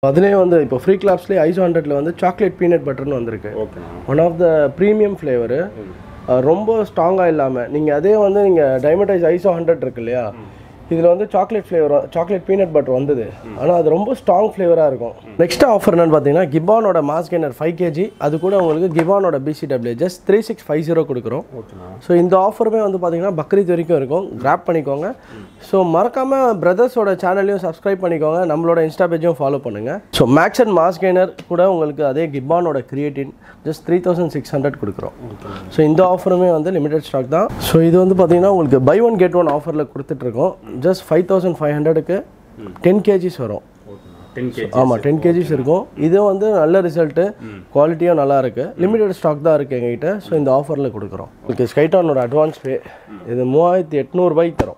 அதுலேயே வந்து இப்போ ஃப்ரீ கிளாப்ஸ்லேயே ஐசோ 100ல வந்து சாக்லேட் பீனட் பட்டர்னு வந்திருக்கு. One of the premium flavour, ரொம்ப ஸ்ட்ராங்காக இல்லாமல் நீங்கள் அதே வந்து நீங்கள் டைமண்டைஸ் ஐசோ 100 இருக்கு இல்லையா, இதில் வந்து chocolate flavour, chocolate peanut butter வந்தது. ஆனால் அது ரொம்ப ஸ்ட்ராங் ஃப்ளேவராக இருக்கும். நெக்ஸ்ட் ஆஃபர் என்னன்னு பார்த்தீங்கன்னா கிபானோட மாஸ் கெய்னர் 5 kg, அது கூட உங்களுக்கு கிபானோட BCW ஜஸ்ட் 3650 கொடுக்குறோம். ஸோ இந்த ஆஃபருமே வந்து பார்த்தீங்கன்னா பக்ரீத் வரைக்கும் இருக்கும். கிராப் பண்ணிக்கோங்க. ஸோ மறக்காமல் பிரதர்ஸோட சேனலையும் சப்ஸ்கிரைப் பண்ணிக்கோங்க, நம்மளோட இன்ஸ்டா பேஜையும் ஃபாலோ பண்ணுங்கள். So max and mass gainer கூட உங்களுக்கு அதே கிபானோட கிரியேட்டின் ஜஸ்ட் 3600 கொடுக்குறோம். ஸோ இந்த ஆஃபருமே வந்து லிமிடெட் ஸ்டாக் தான். ஸோ இது வந்து பார்த்தீங்கன்னா உங்களுக்கு பை ஒன் கெட் ஒன் ஆஃபரில் கொடுத்துட்ருக்கோம். ஜஸ்ட் 5500க்கு 10 kgs வரும். ஆமாம், 10 kgs இருக்கும். இது வந்து நல்ல ரிசல்ட்டு, குவாலிட்டியாக நல்லா இருக்குது. லிமிடெட் ஸ்டாக் தான் இருக்குது எங்ககிட்ட. ஸோ இந்த ஆஃபரில் கொடுக்குறோம். ஓகே, ஸ்கைட்டானோட அட்வான்ஸ் பே இது 3800 தரும்.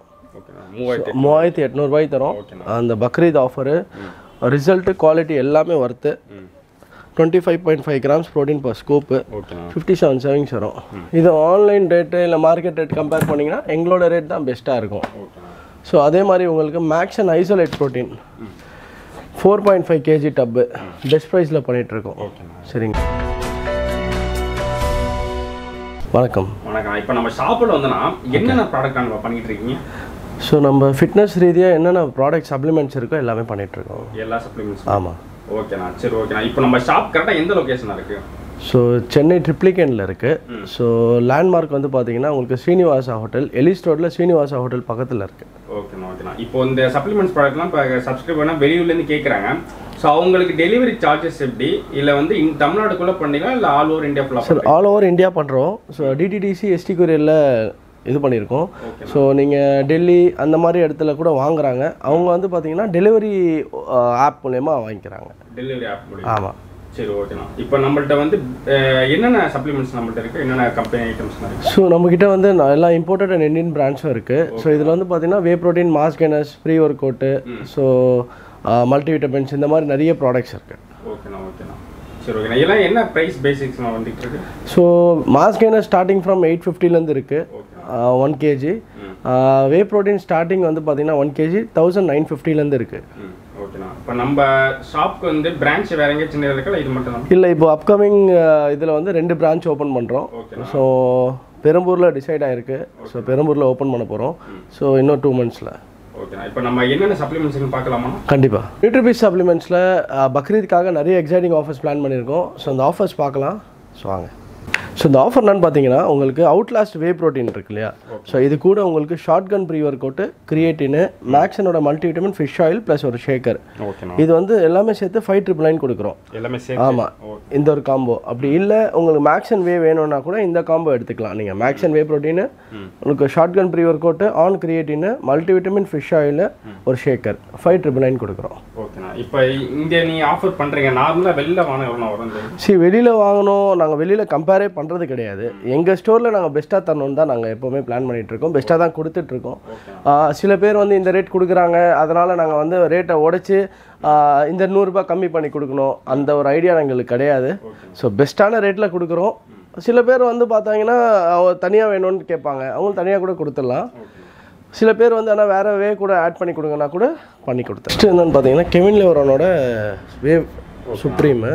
3800 தரும். அந்த பக்ரீத் ஆஃபரு, ரிசல்ட்டு, குவாலிட்டி எல்லாமே worth. 25.5 grams protein per scoop, 57 servings வரும். இது ஆன்லைன் ரேட்டு இல்லை மார்க்கெட் ரேட் கம்பேர் பண்ணிங்கன்னா எங்களோட ரேட் தான் பெஸ்ட்டாக இருக்கும். ஸோ அதே மாதிரி உங்களுக்கு max and isolate protein 4.5 kg டப்பு பெஸ்ட் ப்ரைஸில் பண்ணிகிட்ருக்கோம். சரிங்க, வணக்கம். வணக்கம். இப்போ நம்ம ஷாப்பில் வந்தோன்னா என்னென்ன ப்ராடக்ட் நம்ம பண்ணிகிட்டு இருக்கீங்க? ஸோ நம்ம ஃபிட்னஸ் ரீதியாக என்னென்ன ப்ராடக்ட் சப்ளிமெண்ட்ஸ் இருக்கோ எல்லாமே பண்ணிகிட்ருக்கோம். எல்லா சப்ளிமெண்ட்ஸ்? ஆமாம். ஓகேண்ணா, சரி ஓகேண்ணா. இப்போ நம்ம ஷாப் கரெக்டாக எந்த லொக்கேஷனாக இருக்குது? ஸோ சென்னை ட்ரிப்ளிகேனில் இருக்குது. ஸோ லேண்ட்மார்க் வந்து பார்த்தீங்கன்னா உங்களுக்கு ஸ்ரீனிவாசா ஹோட்டல், எலிஸ் ரோட்டில் ஸ்ரீனிவாசா ஹோட்டல் பக்கத்தில் இருக்குது. ஓகேண்ணா. இப்போ இந்த சப்ளிமெண்ட்ஸ் ப்ராடக்ட்லாம் இப்போ சப்ஸ்கிரைப் பண்ணால் வெளியூர்லேருந்து கேட்குறாங்க. ஸோ அவங்களுக்கு டெலிவரி சார்ஜஸ் எப்படி? இல்லை வந்து தமிழ்நாடுக்குள்ளே பண்ணீங்களா இல்லை ஆல் ஓவர் இந்தியா ஃபுல்லாக? சார் ஆல் ஓவர் இந்தியா பண்ணுறோம். ஸோ DTDC ST கொரியரில் இது பண்ணியிருக்கோம். ஸோ நீங்கள் டெல்லி அந்த மாதிரி இடத்துல கூட வாங்குறாங்க. அவங்க வந்து பார்த்தீங்கன்னா டெலிவரி ஆப் மூலயமா வாங்கிக்கிறாங்க. டெலிவரி ஆப் மூலமா? ஆமாம். சரி ஓகேண்ணா. இப்போ நம்மள்ட்ட வந்து என்னென்ன சப்ளிமெண்ட்ஸ் நம்மள்ட்ட இருக்குது, என்னென்ன கம்பெனி ஐட்டம்ஸ்லாம் இருக்குது? ஸோ நம்மக்கிட்ட வந்து எல்லா இம்போர்ட்டட் அண்ட் இந்தியன் பிராண்ட்ஸும் இருக்குது. ஸோ இதில் வந்து பார்த்தீங்கன்னா whey protein, mass gainers, pre workout, so multivitamins, இந்த மாதிரி நிறைய ப்ராடக்ட்ஸ் இருக்குது. ஓகேண்ணா. சரி ஓகேண்ணா. இதெல்லாம் என்ன ப்ரைஸ் பேசிக்ஸ்லாம் வந்துட்டு இருக்கு? So mass gainer starting from 850லேருந்து இருக்குது 1 kg. வே ப்ரோட்டீன் ஸ்டார்டிங் வந்து பார்த்தீங்கன்னா 1 kg 1950லேருந்து இருக்குது. ஓகேண்ணா. இப்போ நம்ம ஷாப்க்கு வந்து பிரான்ச் வேற எங்கேயும் சின்ன இருக்கா, இது மட்டும் தான்? இல்லை, இப்போ அப்கமிங் இதில் வந்து 2 பிரான்ச் ஓப்பன் பண்ணுறோம். ஸோ பெரம்பூரில் டிசைட் ஆகிருக்கு. ஸோ பெரம்பூரில் ஓப்பன் பண்ண போகிறோம். ஸோ இன்னும் 2 monthsல. ஓகேண்ணா. இப்போ நம்ம என்னென்ன சப்ளிமெண்ட்ஸ்னு பார்க்கலாமா? கண்டிப்பாக. நியூட்ரிபிஸ் சப்ளிமெண்ட்ஸில் பக்ரீதுக்காக நிறைய எக்ஸைட்டிங் ஆஃபர்ஸ் பிளான் பண்ணியிருக்கோம். ஸோ அந்த ஆஃபர்ஸ் பார்க்கலாம். ஸோ வாங்க. ஸோ இந்த ஆஃபர் என்னன்னு பார்த்தீங்கன்னா உங்களுக்கு அவுட்லாஸ்ட் வே ப்ரோட்டீன் இருக்கு இல்லையா, ஸோ இது கூட உங்களுக்கு shotgun pre workout, creatine, மேக்ஸனோட மல்டிவிட்டமின், ஃபிஷ் ஆயில் ப்ளஸ் ஒரு ஷேக்கர், இது வந்து எல்லாமே சேர்த்து 5999 கொடுக்குறோம். எல்லாமே சேர்த்து? ஆமாம், இந்த ஒரு காம்போ. அப்படி இல்லை உங்களுக்கு மேக்ஸ் அண்ட் வே வேணும்னா கூட இந்த காம்போ எடுத்துக்கலாம். நீங்கள் மேக்ஸ் அண்ட் வே ப்ரோட்டீன், உங்களுக்கு shotgun pre workout, on creatine, multivitamin, fish oil, ஒரு ஷேக்கர் 5999 கொடுக்குறோம். ஓகேண்ணா. இப்போ இங்கே நீ ஆஃபர் பண்ணுறீங்க, நார்மலாக வெளியில் வாங்க எவ்வளோ வரும்? வெளியில் வாங்கணும், நாங்கள் வெளியில் கம்பேரே பண்ணுறது கிடையாது. எங்கள் ஸ்டோரில் நாங்கள் பெஸ்ட்டாக தரணும்னு தான் நாங்கள் எப்போவுமே பிளான் பண்ணிகிட்ருக்கோம். பெஸ்ட்டாக தான் கொடுத்துட்ருக்கோம். சில பேர் வந்து இந்த ரேட் கொடுக்குறாங்க, அதனால் நாங்கள் வந்து ரேட்டை உடைச்சி இந்த 100 ரூபாய் கம்மி பண்ணி கொடுக்கணும், அந்த ஒரு ஐடியா எங்களுக்கு கிடையாது. ஸோ பெஸ்ட்டான ரேட்டில் கொடுக்குறோம். சில பேர் வந்து பார்த்தாங்கன்னா தனியாக வேணும்னு கேட்பாங்க, அவங்களும் தனியாக கூட கொடுத்துடலாம். சில பேர் வந்து ஆனால் வேறு வே கூட ஆட் பண்ணி கொடுங்கன்னா கூட பண்ணி கொடுத்தேன். நெக்ஸ்ட் என்னென்னு பார்த்தீங்கன்னா கெவின் லெவரோனோட வேவ் சுப்ரீமு,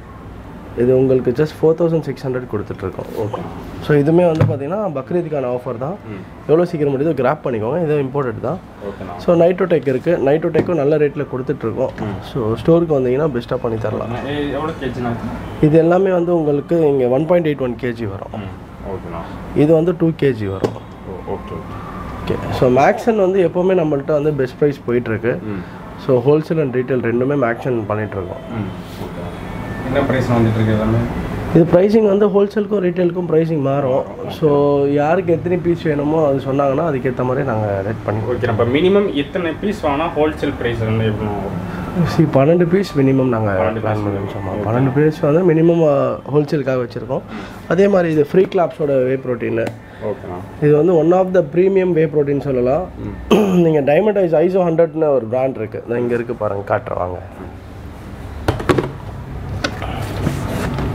இது உங்களுக்கு ஜஸ்ட் 4600 கொடுத்துட்ருக்கோம். ஓகே. ஸோ இதுவுமே வந்து பார்த்தீங்கன்னா பக்ரீதுக்கான ஆஃபர் தான். எவ்வளோ சீக்கிரம் முடியுதோ கிராப் பண்ணிக்கோங்க. இது இம்போர்ட்டட் தான். ஸோ நைட்டோடெக் இருக்குது. நைட்டோடெக்கும் நல்ல ரேட்டில் கொடுத்துட்ருக்கோம். ஸோ ஸ்டோருக்கு வந்தீங்கன்னா பெஸ்ட்டாக பண்ணி தரலாம். எவ்வளோ கேஜினா? இது எல்லாமே வந்து உங்களுக்கு இங்கே 1.81 kg வரும். இது வந்து 2 kg வரும். ஓகே. ஸோ மேக்ஸன் வந்து எப்போவுமே நம்மள்ட்ட வந்து பெஸ்ட் ப்ரைஸ் போயிட்டுருக்கு. ஸோ ஹோல்சேல் அண்ட் ரீட்டைல் ரெண்டுமே மேக்ஸன் பண்ணிகிட்ருக்கோம். என்ன ப்ரைஸ் வந்துட்டு இருக்கு எல்லாமே? இது ப்ரைஸிங் வந்து ஹோல்சேலுக்கும் ரீட்டைலுக்கும் ப்ரைஸிங் மாறும். ஸோ யாருக்கு எத்தனை பீஸ் வேணுமோ அது சொன்னாங்கன்னா அதுக்கேற்ற மாதிரி நாங்கள் ரேட் பண்ணி. ஓகே. நம்ம மினிமம் எத்தனை பீஸ் வாங்கினா ஹோல்சேல் ப்ரைஸ் வந்து எப்படி? 12 பீஸ் மினிமம் நாங்கள் பிளான் பண்ணி வச்சோம். 12 பீஸ் வந்து மினிமம் ஹோல்சேலுக்காக வச்சுருக்கோம். அதே மாதிரி இது ஃப்ரீ கிளாப்ஸோட வே ப்ரோட்டீன். ஓகேண்ணா. இது வந்து one of the premium whey protein சொல்லலாம். நீங்கள் டைமண்டைஸ் ஐசோ 100ன்னு ஒரு பிராண்ட் இருக்குது, நான் இங்கே இருக்குது பாருங்கள், காட்டுறவாங்க.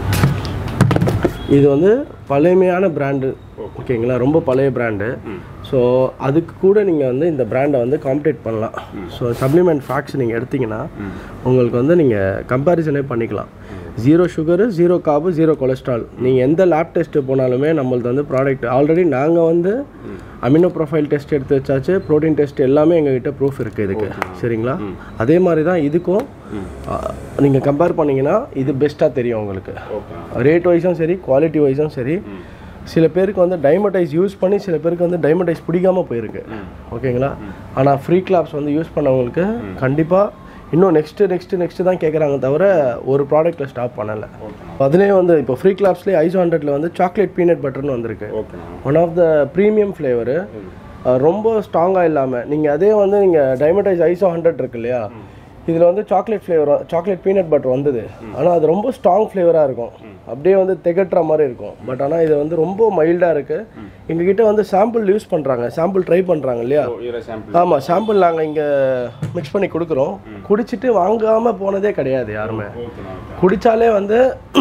இது வந்து பழமையான பிராண்டு, ஓகேங்களா, ரொம்ப பழைய பிராண்டு. ஸோ ஸோ அதுக்கு கூட நீங்கள் வந்து இந்த பிராண்டை வந்து காம்படேட் பண்ணலாம். ஸோ சப்ளிமெண்ட் ஃபேக்ட்ஸ் நீங்கள் எடுத்திங்கன்னா உங்களுக்கு வந்து நீங்கள் கம்பேரிசனே பண்ணிக்கலாம். 0 சுகரு, 0 கார்பு, 0 கொலஸ்ட்ரால். நீங்கள் எந்த லேப் டெஸ்ட்டு போனாலுமே நம்மளது வந்து ப்ராடக்ட் ஆல்ரெடி நாங்கள் வந்து அமினோ ப்ரொஃபைல் டெஸ்ட் எடுத்து வச்சாச்சு, ப்ரோட்டீன் டெஸ்ட் எல்லாமே எங்ககிட்ட ப்ரூஃப் இருக்குது இதுக்கு. சரிங்களா? அதே மாதிரி தான் இதுக்கும் நீங்கள் கம்பேர் பண்ணிங்கன்னா இது பெஸ்ட்டாக தெரியும் உங்களுக்கு. ரேட் வைஸும் சரி, குவாலிட்டி வைஸும் சரி. சில பேருக்கு வந்து டைமண்டைஸ் யூஸ் பண்ணி சில பேருக்கு வந்து டைமண்டைஸ் பிடிக்காமல் போயிருக்கு. ஓகேங்களா? ஆனால் ஃப்ரீ கிளாப்ஸ் வந்து யூஸ் பண்ணவங்களுக்கு கண்டிப்பாக இன்னும் நெக்ஸ்ட்டு தான் கேட்குறாங்க தவிர ஒரு ப்ராடக்ட்டில் ஸ்டாப் பண்ணலை. அதுலேயே வந்து இப்போ ஃப்ரீ கிளாப்ஸ்லேயே ஐசோ 100ல் வந்து சாக்லேட் பீனட் பட்டர்னு வந்திருக்கு. One of the premium flavour. ரொம்ப ஸ்ட்ராங்காக இல்லாமல் நீங்கள் அதே வந்து நீங்கள் டைமண்டைஸ் ஐசோ 100 இருக்கு இல்லையா, இதில் வந்து chocolate flavour, chocolate peanut butter வந்தது. ஆனால் அது ரொம்ப ஸ்ட்ராங் ஃப்ளேவராக இருக்கும், அப்படியே வந்து திகட்டுற மாதிரி இருக்கும். பட் ஆனால் இது வந்து ரொம்ப மைல்டாக இருக்குது. எங்ககிட்ட வந்து சாம்பிள் யூஸ் பண்ணுறாங்க, சாம்பிள் ட்ரை பண்ணுறாங்க இல்லையா? ஆமாம், சாம்பிள் நாங்கள் இங்கே மிக்ஸ் பண்ணி கொடுக்குறோம். குடிச்சிட்டு வாங்காமல் போனதே கிடையாது யாருமே. குடித்தாலே வந்து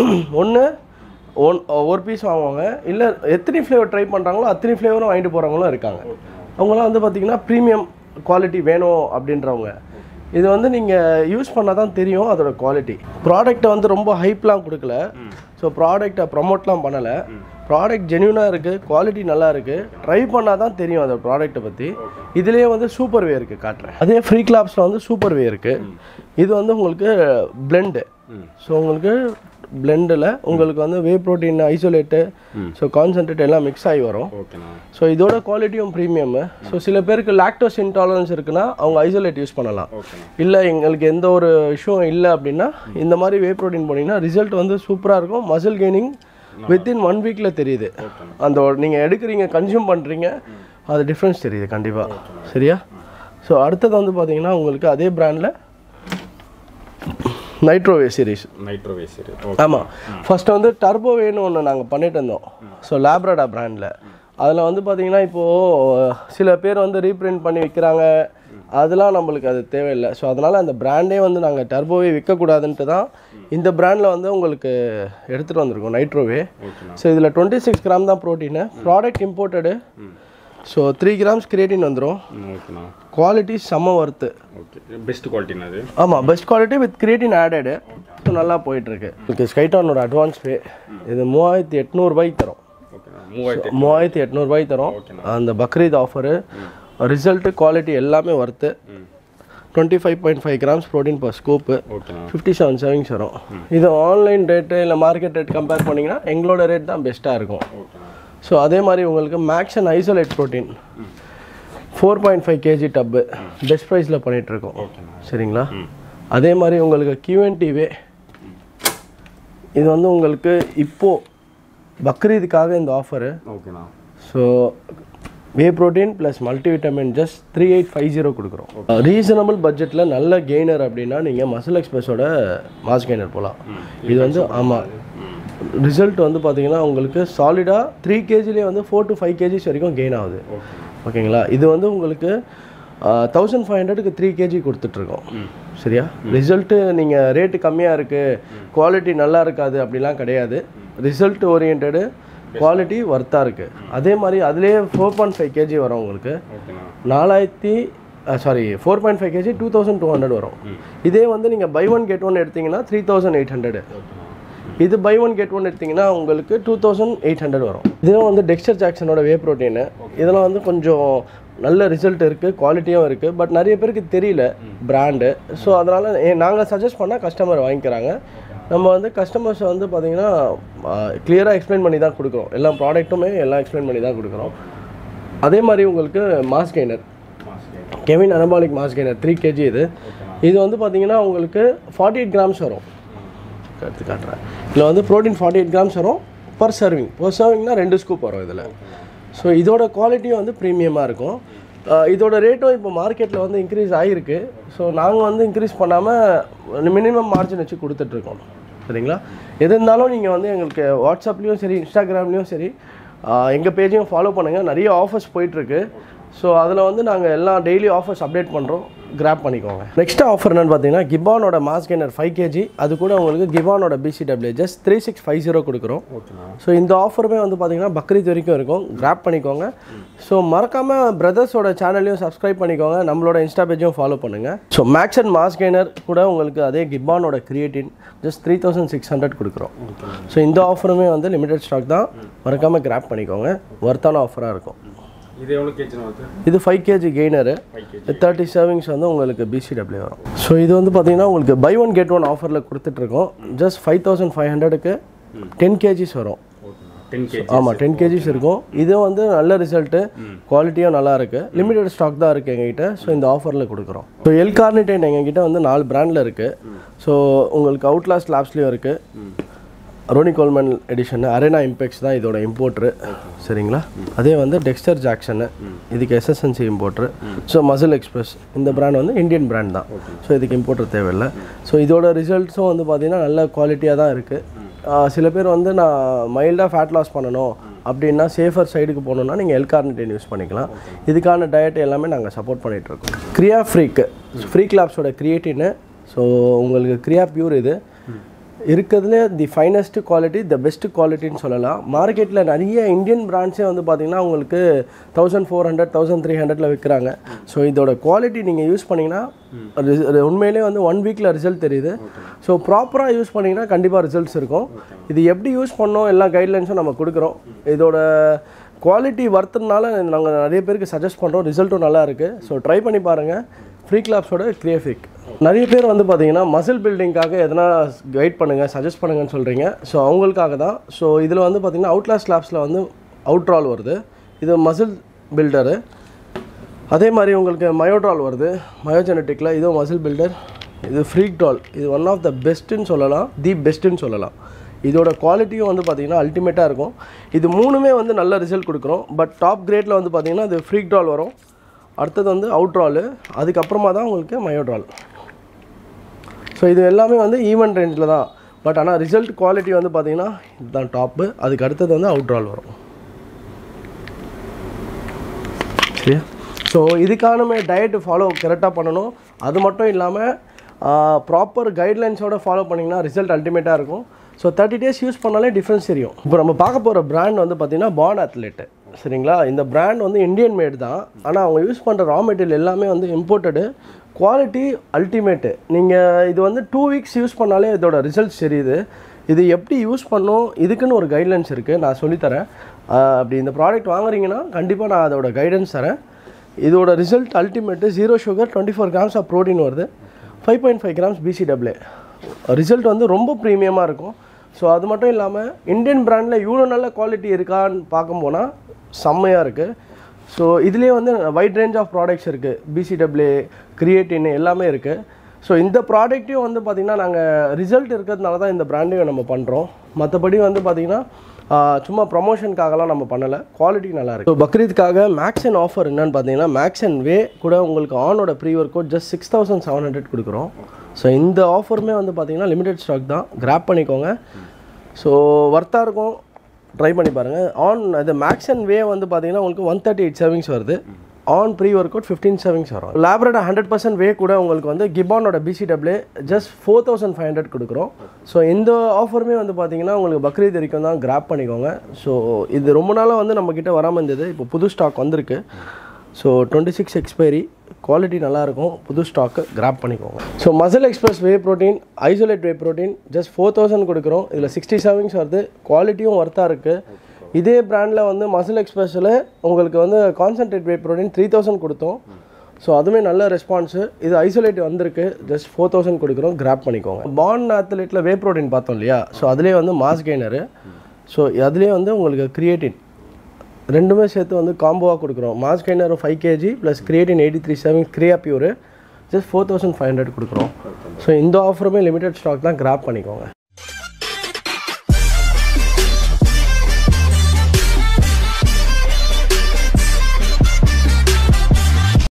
ஒரு பீஸ் வாங்குவாங்க, இல்லை எத்தனை ஃப்ளேவர் ட்ரை பண்ணுறாங்களோ அத்தனை ஃப்ளேவரும் வாங்கிட்டு போகிறவங்களும் இருக்காங்க. அவங்களாம் வந்து பார்த்திங்கன்னா ப்ரீமியம் குவாலிட்டி வேணும் அப்படின்றவங்க. இது வந்து நீங்கள் யூஸ் பண்ணால் தான் தெரியும் அதோட குவாலிட்டி. ப்ராடக்டை வந்து ரொம்ப ஹைப்லாம் கொடுக்கல, ஸோ ப்ராடக்டை ப்ரமோட்லாம் பண்ணலை. ப்ராடக்ட் ஜென்யூனாக இருக்குது, குவாலிட்டி நல்லா இருக்குது. ட்ரை பண்ணால் தான் தெரியும் அதோட ப்ராடக்ட்டை பற்றி. இதுலேயே வந்து சூப்பர் வே இருக்குது, காட்டுறேன். அதே ஃப்ரீ கிளாப்ஸில் வந்து சூப்பர் வே இருக்குது. இது வந்து உங்களுக்கு பிளெண்டு. ஸோ உங்களுக்கு பிளெண்டில் உங்களுக்கு வந்து whey protein, isolate, so concentrate எல்லாம் மிக்ஸ் ஆகி வரும். ஸோ இதோட குவாலிட்டியும் ப்ரீமியமு. ஸோ சில பேருக்கு லாக்டோஸ் இன்டாலரன்ஸ் இருக்குன்னா அவங்க ஐசோலேட் யூஸ் பண்ணலாம். இல்லை எங்களுக்கு எந்த ஒரு இஷ்யூவும் இல்லை அப்படின்னா இந்த மாதிரி வே ப்ரோட்டீன் போனீங்கன்னா ரிசல்ட் வந்து சூப்பராக இருக்கும். மசில் கெய்னிங் வித்தின் 1 வீக்கில் தெரியுது. அந்த நீங்கள் எடுக்கிறீங்க, கன்சியூம் பண்ணுறீங்க, அது டிஃப்ரென்ஸ் தெரியுது கண்டிப்பாக. சரியா? ஸோ அடுத்தது வந்து பார்த்தீங்கன்னா உங்களுக்கு அதே பிராண்டில் நைட்ரோவே சீரிஸ். ஆமாம், ஃபஸ்ட்டு வந்து டர்போவேன்னு ஒன்று நாங்கள் பண்ணிட்டு இருந்தோம். ஸோ லேப்ரடா பிராண்டில். அதில் வந்து பார்த்திங்கன்னா இப்போது சில பேர் வந்து ரீப்ரிண்ட் பண்ணி விற்கிறாங்க, அதெல்லாம் நம்மளுக்கு அது தேவையில்லை. ஸோ அதனால் அந்த பிராண்டே வந்து நாங்கள் டர்போவே விற்கக்கூடாதுன்ட்டு தான் இந்த பிராண்டில் வந்து உங்களுக்கு எடுத்துகிட்டு வந்திருக்கோம் நைட்ரோவே. ஸோ இதில் 26 கிராம் தான் protein. Product imported. So 3 grams creatine வந்துடும். குவாலிட்டி செம்ம ஒர்த்து. பெஸ்ட் குவாலிட்டினா அது? ஆமாம், best quality with creatine added. So நல்லா போயிட்டுருக்கு. உங்களுக்கு ஸ்கைட்டானோட அட்வான்ஸ் பே இது 3800 ரூபாய்க்கு தரும். 3800 ரூபாய்க்கு தரும். அந்த பக்ரீத் ஆஃபரு, ரிசல்ட்டு, குவாலிட்டி எல்லாமே worth. 25.5 grams protein per scoop, 57 servings வரும். இது ஆன்லைன் ரேட்டு இல்லை மார்க்கெட் ரேட் கம்பேர் பண்ணிங்கன்னா எங்களோட ரேட் தான் பெஸ்ட்டாக இருக்கும். ஸோ அதே மாதிரி உங்களுக்கு max and isolate protein 4.5 kg டப்பு பெஸ்ட் ப்ரைஸில் பண்ணிகிட்ருக்கோம். சரிங்களா? அதே மாதிரி உங்களுக்கு QNTவே இது வந்து உங்களுக்கு இப்போது பக்ரீதுக்காக இந்த offer. So whey protein plus multivitamin just 3850 கொடுக்குறோம். ரீசனபிள் பட்ஜெட்டில் நல்ல கெய்னர் அப்படின்னா நீங்கள் மசில் எக்ஸ்பிரஸோட மாஸ் கெய்னர் போகலாம். இது வந்து ஆமாம், ரிசல்ட் வந்து பார்த்தீங்கன்னா உங்களுக்கு சாலிடாக 3 kgலேயே வந்து 4 to 5 kg வரைக்கும் கெயின் ஆகுது. ஓகேங்களா? இது வந்து உங்களுக்கு 1500க்கு 3 kg கொடுத்துட்ருக்கோம். சரியா? ரிசல்ட்டு நீங்கள் ரேட்டு கம்மியாக இருக்குது, குவாலிட்டி நல்லா இருக்காது அப்படிலாம் கிடையாது. ரிசல்ட் ஓரியன்டு, குவாலிட்டி ஒர்த்தாக இருக்குது. அதே மாதிரி அதுலேயே 4.5 kg வரும் உங்களுக்கு. 4.5 kg 2200 வரும். இதே வந்து நீங்கள் பை 1 get 1 எடுத்திங்கன்னா 3800. இது பை 1 get 1 எடுத்திங்கன்னா உங்களுக்கு 2800 வரும். இதுவும் வந்து டெக்ஸ்டர் ஜாக்சனோட வே ப்ரோட்டீனு. இதெல்லாம் வந்து கொஞ்சம் நல்ல ரிசல்ட் இருக்குது, குவாலிட்டியும் இருக்குது. பட் நிறைய பேருக்கு தெரியல பிராண்டு. ஸோ அதனால் நாங்கள் சஜஸ்ட் பண்ணால் கஸ்டமர் வாங்கிக்கிறாங்க. நம்ம வந்து கஸ்டமர்ஸை வந்து பார்த்திங்கன்னா கிளியராக எக்ஸ்பிளைன் பண்ணி தான் கொடுக்குறோம். எல்லா ப்ராடக்ட்டுமே எல்லாம் எக்ஸ்பிளைன் பண்ணி தான் கொடுக்குறோம். அதே மாதிரி உங்களுக்கு mass gainer, Kevin anabolic mass gainer 3 kg. இது வந்து பார்த்திங்கன்னா உங்களுக்கு 48 கிராம்ஸ் வரும். எடுத்து காட்டுறேன். இதில் வந்து ப்ரோட்டீன் 48 கிராம்ஸ் வரும் பர் சர்விங்னா 2 ஸ்கூப் வரும் இதில். ஸோ இதோட குவாலிட்டியும் வந்து ப்ரீமியமாக இருக்கும். இதோட ரேட்டும் இப்போ மார்க்கெட்டில் வந்து இன்க்ரீஸ் ஆகிருக்கு. ஸோ நாங்கள் வந்து இன்க்ரீஸ் பண்ணாமல் மினிமம் மார்ஜின் வச்சு கொடுத்துட்ருக்கோம். சரிங்களா? எது இருந்தாலும் நீங்கள் வந்து எங்களுக்கு வாட்ஸ்அப்லேயும் சரி, இன்ஸ்டாகிராம்லேயும் சரி, எங்கள் பேஜையும் ஃபாலோ பண்ணுங்கள். நிறைய ஆஃபர்ஸ் போயிட்டுருக்கு. ஸோ அதில் வந்து நாங்கள் எல்லாம் டெய்லி ஆஃபர்ஸ் அப்டேட் பண்ணுறோம். கிராப் பண்ணிக்கோங்க. நெக்ஸ்ட் ஆஃபர் என்னன்னு பார்த்தீங்கன்னா கிபானோட மாஸ் கெய்னர் 5 kg, அது கூட உங்களுக்கு கிபானோட BCW ஜஸ்ட் 3650 கொடுக்குறோம். ஸோ இந்த ஆஃபருமே வந்து பார்த்தீங்கன்னா பக்ரீத் வரைக்கும் இருக்கும், கிராப் பண்ணிக்கோங்க. ஸோ மறக்காமல் பிரதர்ஸோட சேனலையும் சப்ஸ்கிரைப் பண்ணிக்கோங்க, நம்மளோட இன்ஸ்டா பேஜையும் ஃபாலோ பண்ணுங்கள். So max and mass gainer கூட உங்களுக்கு அதே கிபானோட கிரியேட்டின் ஜஸ்ட் 3600 கொடுக்குறோம். ஸோ இந்த ஆஃபருமே வந்து லிமிடெட் ஸ்டாக் தான், மறக்காமல் கிராப் பண்ணிக்கோங்க, ஒர்த்தான ஆஃபராக இருக்கும். இது எவ்வளோ கேஜினா வருது? இது 5 kg கெய்னரு, 30 servings வந்து உங்களுக்கு BCW வரும். ஸோ இது வந்து பார்த்தீங்கன்னா உங்களுக்கு பை ஒன் கெட் ஒன் ஆஃபரில் கொடுத்துட்ருக்கோம். ஜஸ்ட் 5500க்கு 10 kgs வரும். ஆமாம் 10 kgs இருக்கும். இது வந்து நல்ல ரிசல்ட்டு, குவாலிட்டியும் நல்லா இருக்குது, லிமிடெட் ஸ்டாக் தான் இருக்குது எங்ககிட்ட. ஸோ இந்த ஆஃபரில் கொடுக்குறோம். ஸோ எல்கார்னிடைன் எங்ககிட்ட வந்து 4 பிராண்டில் இருக்குது. ஸோ உங்களுக்கு அவுட்லாஸ்ட் லேப்ஸ்லேயும் இருக்குது, Ronnie Coleman edition, Arena Impex தான் இதோட இம்போர்ட்ரு. சரிங்களா? அதே வந்து டெக்ஸ்டர் ஜாக்சனு, இதுக்கு SSNC importer. So muscle Express இந்த பிராண்ட் வந்து இந்தியன் பிராண்ட் தான். ஸோ இதுக்கு இம்போர்ட்ரு தேவையில்லை. ஸோ இதோட ரிசல்ட்ஸும் வந்து பார்த்திங்கன்னா நல்ல குவாலிட்டியாக தான் இருக்குது. சில பேர் வந்து நான் மைல்டாக ஃபேட் லாஸ் பண்ணணும் அப்படின்னா சேஃபர் சைடுக்கு போகணுன்னா நீங்கள் எல்கார்னிடைன் யூஸ் பண்ணிக்கலாம். இதுக்கான டயட் எல்லாமே நாங்கள் சப்போர்ட் பண்ணிகிட்ருக்கோம். கிரியா ஃப்ரீக் லேப்ஸோட கிரியேட்டின்னு. ஸோ உங்களுக்கு கிரியா பியூர் இது இருக்கிறதுல the finest quality, the best குவாலிட்டின்னு சொல்லலாம். மார்க்கெட்டில் நிறைய இந்தியன் பிராண்ட்ஸே வந்து பார்த்திங்கன்னா உங்களுக்கு 1400 1300 விற்கிறாங்க. ஸோ இதோட குவாலிட்டி நீங்கள் யூஸ் பண்ணிங்கன்னா உண்மையிலே வந்து 1 வீக்கில் ரிசல்ட் தெரியுது. ஸோ ப்ராப்பராக யூஸ் பண்ணிங்கன்னா கண்டிப்பாக ரிசல்ட்ஸ் இருக்கும். இது எப்படி யூஸ் பண்ணோம் எல்லா கைட்லைன்ஸும் நம்ம கொடுக்குறோம். இதோட குவாலிட்டி வர்த்துனால நாங்கள் நிறைய பேருக்கு சஜஸ்ட் பண்ணுறோம், ரிசல்ட்டும் நல்லா இருக்குது. ஸோ ட்ரை பண்ணி பாருங்கள் ஃப்ரீக் லேப்ஸோட கிரியேஃபிக். நிறைய பேர் வந்து பார்த்தீங்கன்னா மசில் பில்டிங்காக எதனா கைட் பண்ணுங்கள், சஜஸ்ட் பண்ணுங்கன்னு சொல்கிறீங்க. ஸோ அவங்களுக்காக தான். ஸோ இதில் வந்து பார்த்திங்கன்னா அவுட்லாஸ்ட் லேப்ஸில் வந்து அவுட்ரால் வருது, இது மசில் பில்டரு. அதே மாதிரி உங்களுக்கு மயோட்ரால் வருது மயோஜெனட்டிக்கில், இதுவும் மசில் பில்டர். இது ஃப்ரீக் டால், இது ஒன் ஆஃப் த பெஸ்ட்டுன்னு சொல்லலாம், தி பெஸ்ட்டுன்னு சொல்லலாம். இதோட குவாலிட்டியும் வந்து பார்த்திங்கன்னா அல்டிமேட்டாக இருக்கும். இது மூணுமே வந்து நல்ல ரிசல்ட் கொடுக்குறோம். பட் டாப் கிரேட்டில் வந்து பார்த்திங்கன்னா இது ஃப்ரீக் டால் வரும், அடுத்தது வந்து அவுட்ராலு, அதுக்கப்புறமா தான் உங்களுக்கு மயோட்ரால். ஸோ இது எல்லாமே வந்து ஈவன் ரேஞ்சில் தான். பட் ஆனால் ரிசல்ட் குவாலிட்டி வந்து பார்த்திங்கன்னா இதுதான் டாப்பு, அதுக்கு அடுத்தது வந்து அவுட்ரால் வரும். சரியா? ஸோ இதுக்கான டயட்டு ஃபாலோ கரெக்டாக பண்ணணும். அது மட்டும் இல்லாமல் ப்ராப்பர் கைட்லைன்ஸோடு ஃபாலோ பண்ணிங்கன்னா ரிசல்ட் அல்டிமேட்டாக இருக்கும். ஸோ 30 days யூஸ் பண்ணாலே டிஃப்ரென்ஸ் தெரியும். இப்போ நம்ம பார்க்க போகிற பிராண்ட் வந்து பார்த்திங்கன்னா பான் அத்லெட்டு. சரிங்களா? இந்த பிராண்ட் வந்து இந்தியன் மேட் தான், ஆனால் அவங்க யூஸ் பண்ணுற ரா மெட்டீரியல் எல்லாமே வந்து இம்போர்ட்டடு, குவாலிட்டி அல்டிமேட்டு. நீங்கள் இது வந்து 2 weeks யூஸ் பண்ணாலே இதோட ரிசல்ட்ஸ் தெரியுது. இது எப்படி யூஸ் பண்ணணும் இதுக்குன்னு ஒரு கைட்லைன்ஸ் இருக்குது, நான் சொல்லித்தரேன். அப்படி இந்த ப்ராடக்ட் வாங்குறீங்கன்னா கண்டிப்பாக நான் அதோட கைடன்ஸ் தரேன். இதோட result ultimate. 0 sugar, 24 grams of protein வருது, 5.5 grams BCW. ரிசல்ட் வந்து ரொம்ப ப்ரீமியமாக இருக்கும். ஸோ அது மட்டும் இல்லாமல் இந்தியன் பிராண்டில் இவ்வளோ நல்ல குவாலிட்டி இருக்கான்னு பார்க்கும் போனால் செம்மையாக இருக்குது. ஸோ இதுலேயே வந்து வைட் ரேஞ்ச் ஆஃப் ப்ராடக்ட்ஸ் இருக்குது, BCW, கிரியேட்டின் எல்லாமே இருக்குது. ஸோ இந்த ப்ராடக்ட்டையும் வந்து பார்த்திங்கன்னா நாங்கள் ரிசல்ட் இருக்கிறதுனால தான் இந்த பிராண்டையும் நம்ம பண்ணுறோம். மற்றபடி வந்து பார்த்திங்கன்னா சும்மா ப்ரமோஷனுக்காகலாம் நம்ம பண்ணலை, குவாலிட்டி நல்லா இருக்குது. ஸோ பக்ரீத்துக்காக மேக்ஸன் ஆஃபர் என்னென்னு பார்த்தீங்கன்னா மேக்ஸன் வே கூட உங்களுக்கு ஆனோட ப்ரீ ஒர்க் கோட் ஜஸ்ட் 6700 கொடுக்குறோம். ஸோ இந்த ஆஃபருமே வந்து பார்த்திங்கன்னா லிமிடெட் ஸ்டாக் தான், கிராப் பண்ணிக்கோங்க. ஸோ ஒர்த்தாக இருக்கும், ட்ரை பண்ணி பாருங்கள். ஆன் இது மேக்ஸன் வே வந்து பார்த்திங்கன்னா உங்களுக்கு 138 servings வருது, ON pre workout 15 servings வரும். லேப்ரேட்டா 100% வே கூட உங்களுக்கு வந்து கிபானோட BCW ஜஸ்ட் 4500 கொடுக்குறோம். ஸோ இந்த ஆஃபருமே வந்து பார்த்தீங்கன்னா உங்களுக்கு பக்ரீத் வரைக்கும் தான், கிராப் பண்ணிக்கோங்க. ஸோ இது ரொம்ப நாளாக வந்து நம்மக்கிட்ட வராமல் இருந்தது, இப்போ புது ஸ்டாக் வந்திருக்கு. ஸோ 26 எக்ஸ்பைரி, குவாலிட்டி நல்லாயிருக்கும், புது ஸ்டாக்கு, கிராப் பண்ணிக்கோங்க. So muscle express whey protein, isolate whey protein just 4000 கொடுக்குறோம். இதில் 60 servings வருது, குவாலிட்டியும் ஒர்த்தாக இருக்குது. இதே பிராண்டில் வந்து மசில் எக்ஸ்பிரஸில் உங்களுக்கு வந்து கான்சன்ட்ரேட் வே ப்ரோட்டீன் 3000 கொடுத்தோம். ஸோ அதுவுமே நல்ல ரெஸ்பான்ஸு. இது ஐசோலேட் வந்திருக்கு, ஜஸ்ட் 4000 கொடுக்குறோம், கிராப் பண்ணிக்கோங்க. பான் அத்லெட்டில் வே ப்ரோட்டீன் பார்த்தோம் இல்லையா? ஸோ அதுலேயே வந்து மாஸ் கெய்னரு, ஸோ அதுலேயே வந்து உங்களுக்கு கிரியேட்டின் ரெண்டுமே சேர்த்து வந்து காம்போவாக கொடுக்குறோம். Mass gainer 5 kg plus creatine 83 servings Kriya pure just 4500 கொடுக்குறோம். ஸோ இந்த ஆஃபருமே லிமிடெட் ஸ்டாக் தான், கிராப் பண்ணிக்கோங்க.